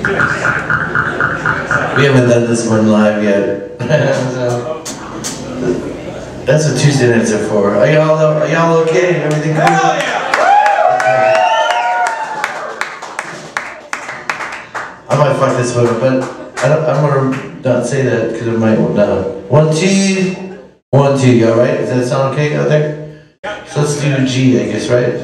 We haven't done this one live yet. That's what Tuesday nights are for. Are y'all okay? Everything good? Hell yeah! I might fuck this one up, but I'm gonna not say that because it might not. 1, 2, 1, 2. You alright? Does that sound okay out there? So let's do G, I guess, right?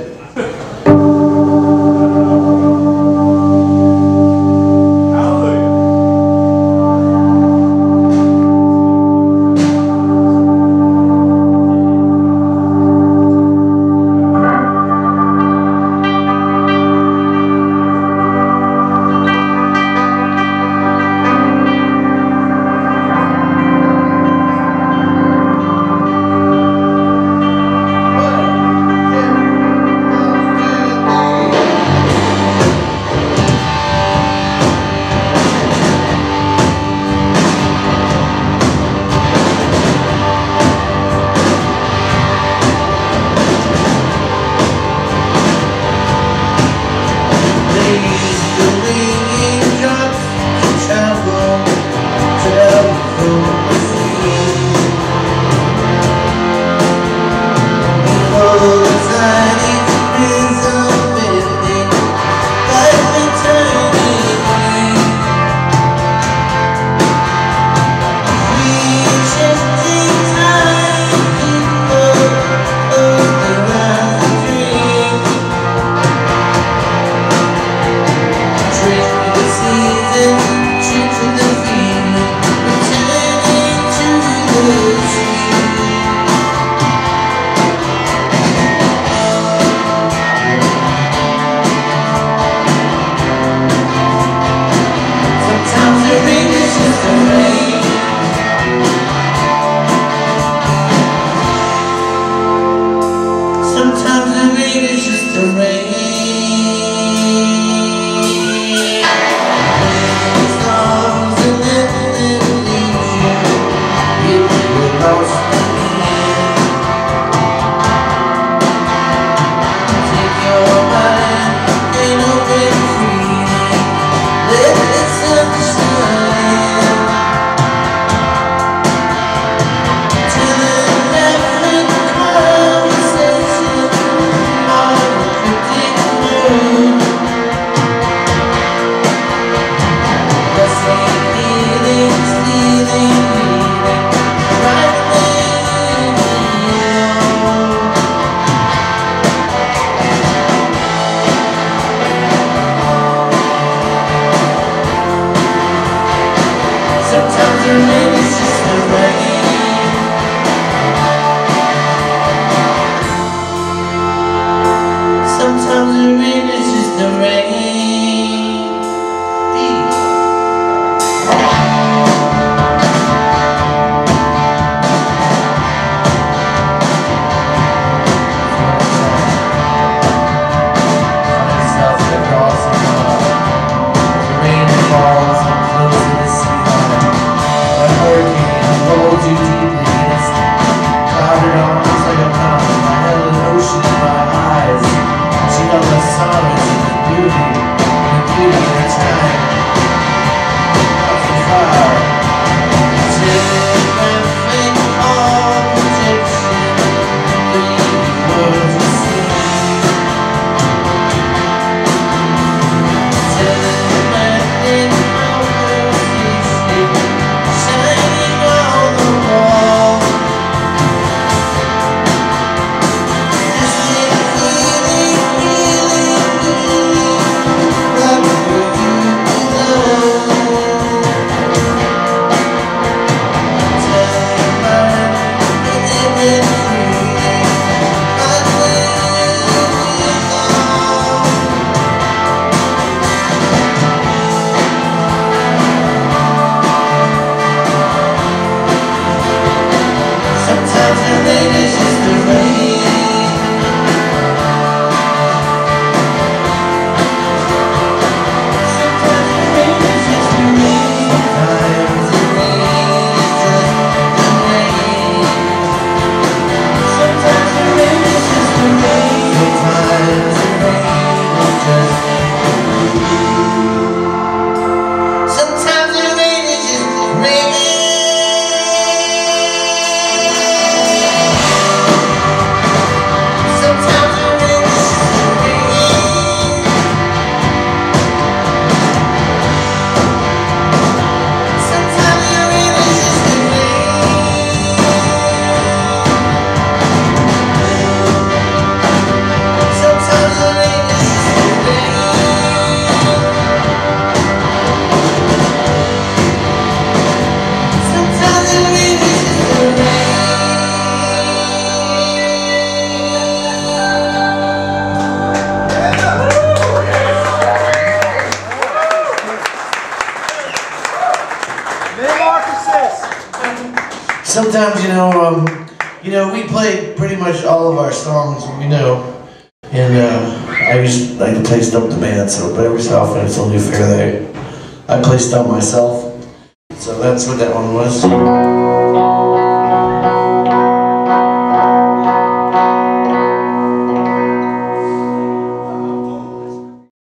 sometimes, we play pretty much all of our songs, and I just like to play Stump the Band, but every so often it's only fair that I play Stump myself. So that's what that one was.